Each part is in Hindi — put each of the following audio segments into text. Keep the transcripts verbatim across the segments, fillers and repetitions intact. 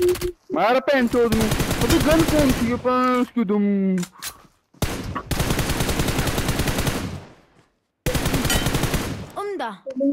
मार पैन चोद में अबे गन कौन सी है पांच की दुम उम्दा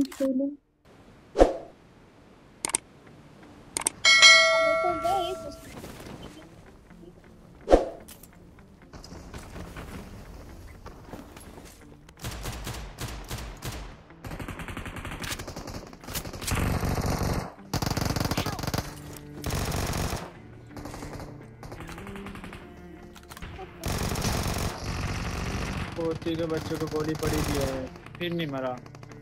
पोती के बच्चे को गोली पड़ी भी है फिर नहीं मरा।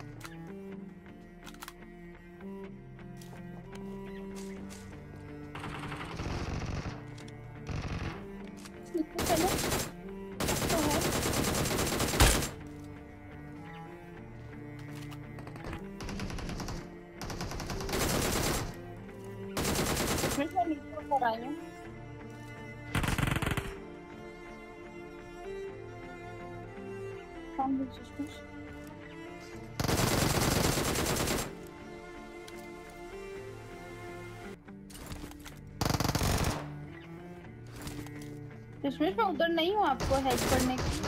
इसमें मैं उधर नहीं हूँ आपको हेल्प करने के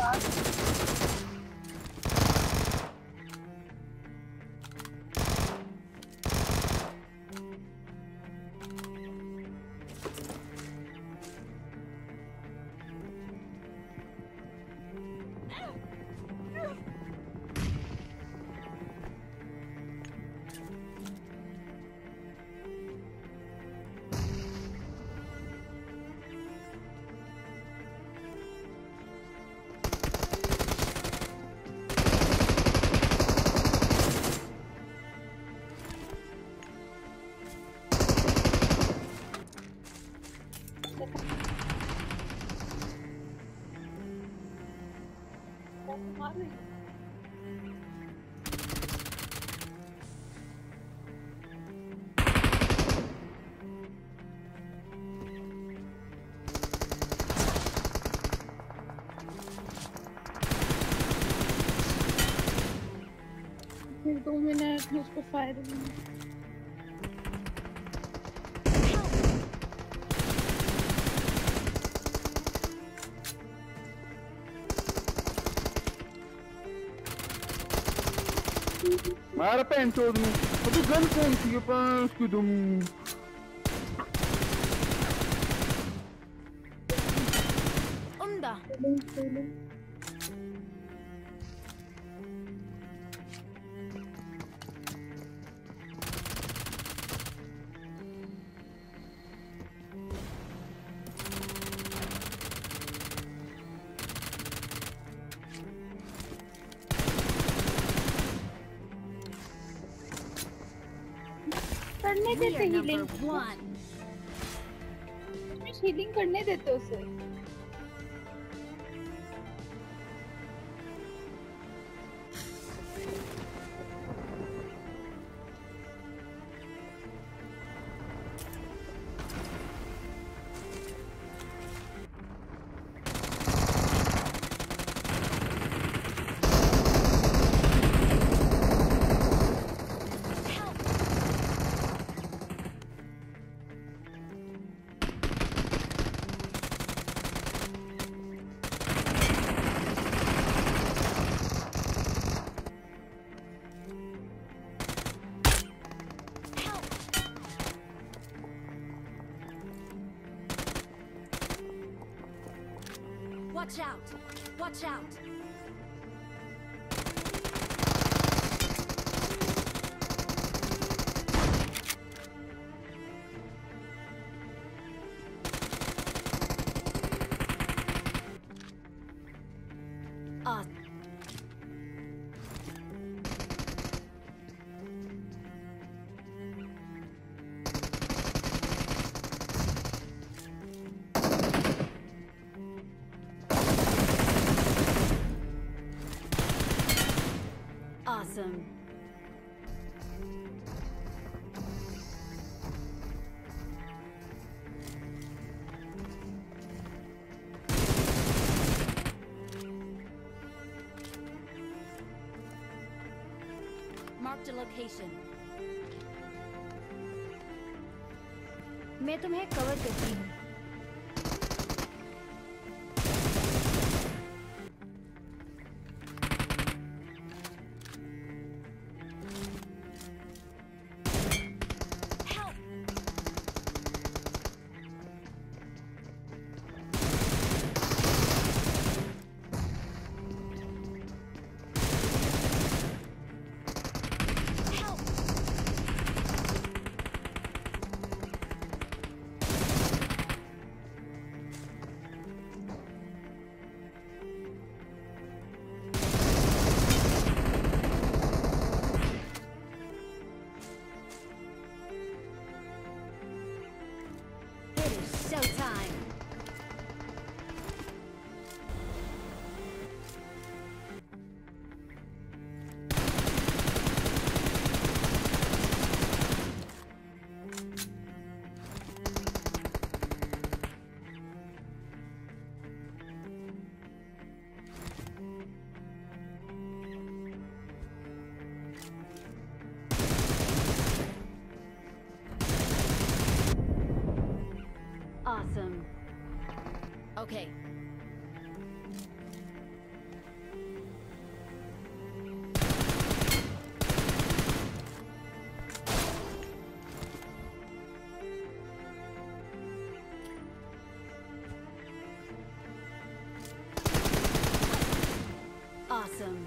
फिर दो मिनट में उसको फायर मार पैन चोद में अबे गन कौन सी है पांच की दुम उम्दा करने देते हीलिंग वन हीलिंग करने देते उसे Watch out! Watch out! Uh. Awesome. Marked a location. मैं तुम्हें कवर करती हूँ। Showtime. Awesome. Okay. Awesome.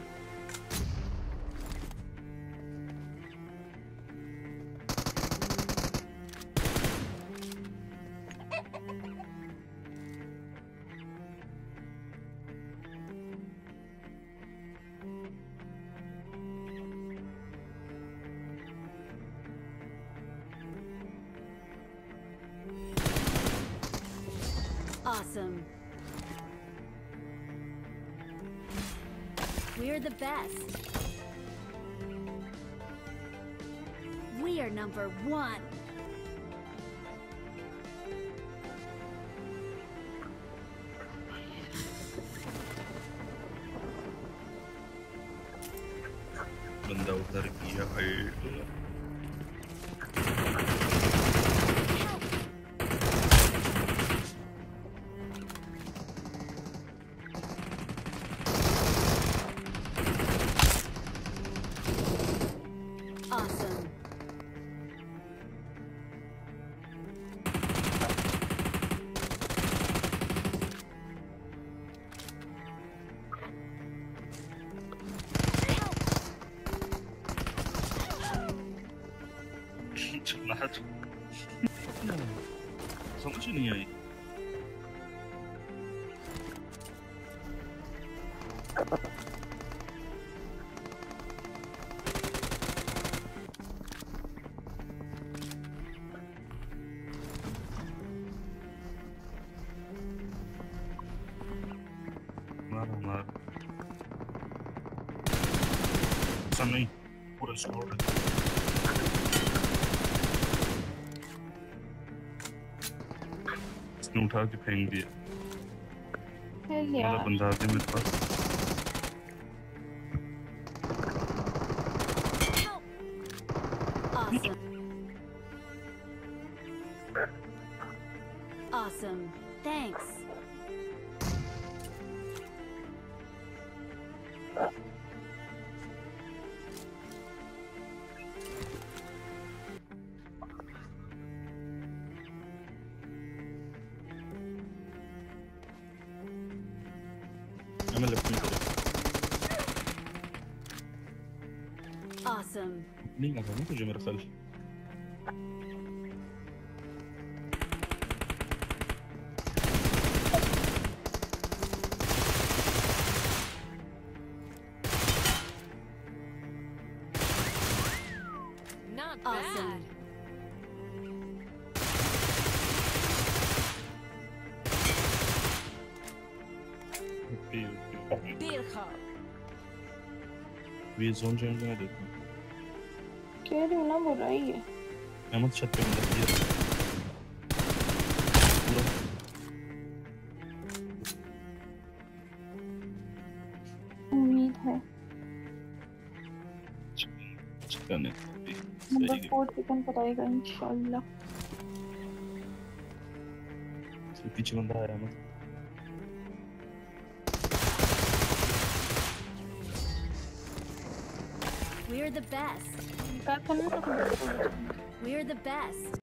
Awesome. We're the best. We are number one. बंदा उधर किया हाइड Awesome. चला समझ नहीं आई मारो मार ऐसा नहीं पूरा स्कोर है इसने उठा के फेंक दिया वाला बंदा आगे मेरे पास Awesome. Awesome. Thanks. मैं लेफ्ट में Awesome. नहीं लगा ना तुझे मेरा ख्याल Not awesome. Okay okay Bilha. ये जोन जोन में देखो कह रही हूँ ना बोल रही है अहमद छत पे बंदा दिया पूरा उम्मीद है चिकन है नंबर फोर चिकन पकाएगा इंशाल्लाह पीछे बंदा आया अहमद We're the best. क्या करना है? We're the best.